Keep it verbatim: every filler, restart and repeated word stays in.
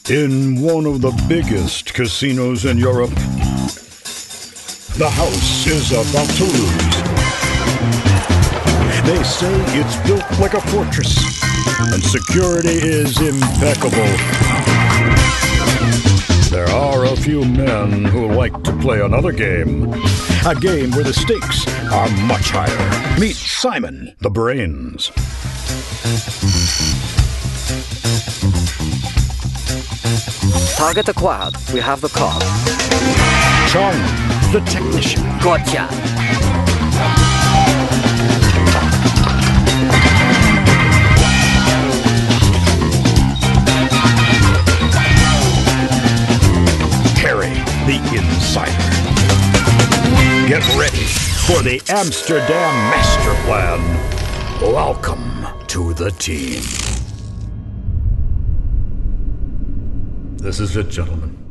In one of the biggest casinos in Europe, the house is about to lose. They say it's built like a fortress, and security is impeccable. There are a few men who like to play another game, a game where the stakes are much higher. Meet Simon, the brains. Target acquired. We have the card. Chung, the technician. Gotcha. Harry, the insider. Get ready for the Amsterdam Master Plan. Welcome to the team. This is it, gentlemen.